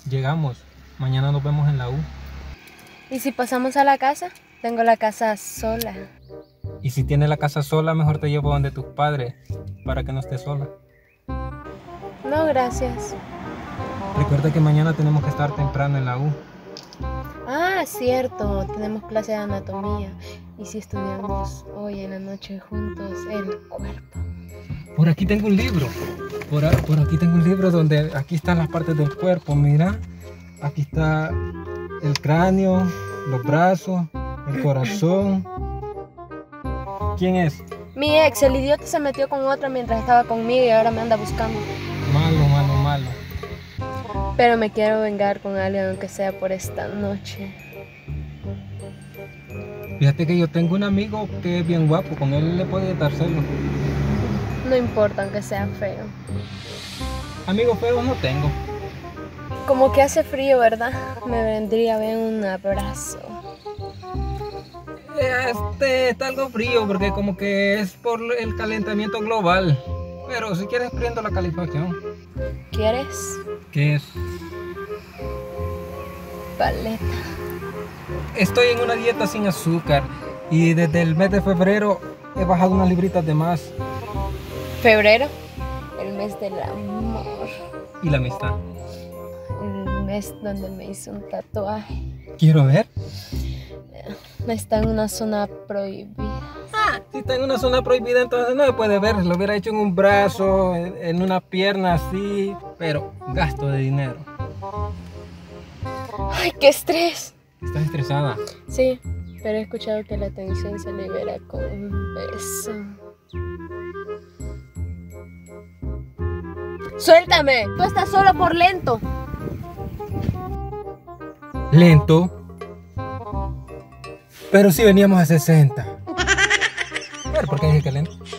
Llegamos. Mañana nos vemos en la U. ¿Y si pasamos a la casa? Tengo la casa sola. Y si tienes la casa sola, mejor te llevo donde tus padres, para que no estés sola. No, gracias. Recuerda que mañana tenemos que estar temprano en la U. Ah, cierto, tenemos clase de anatomía. ¿Y si estudiamos hoy en la noche juntos el cuerpo? Por aquí tengo un libro. Por aquí tengo un libro donde aquí están las partes del cuerpo. Mira, aquí está el cráneo, los brazos, el corazón. ¿Quién es? Mi ex, el idiota se metió con otra mientras estaba conmigo y ahora me anda buscando. Malo, malo, malo. Pero me quiero vengar con alguien, aunque sea por esta noche. Fíjate que yo tengo un amigo que es bien guapo, con él le puede dar celos. No importa, aunque sea feo. Amigos feos no tengo. Como que hace frío, ¿verdad? Me vendría bien un abrazo. Está algo frío porque como que es por el calentamiento global. Pero si quieres prendo la calefacción. ¿Quieres? ¿Qué es? Paleta. Estoy en una dieta sin azúcar y desde el mes de febrero he bajado unas libritas de más. Febrero, el mes del amor. Y la amistad. El mes donde me hice un tatuaje. Quiero ver. Está en una zona prohibida. Si está en una zona prohibida, entonces no se puede ver. Lo hubiera hecho en un brazo, en una pierna así, pero gasto de dinero. ¡Ay, qué estrés! ¿Estás estresada? Sí, pero he escuchado que la tensión se libera con un beso. ¡Suéltame! Tú estás solo por lento. ¿Lento? Pero si veníamos a 60. Pero ¿por qué dije que lento?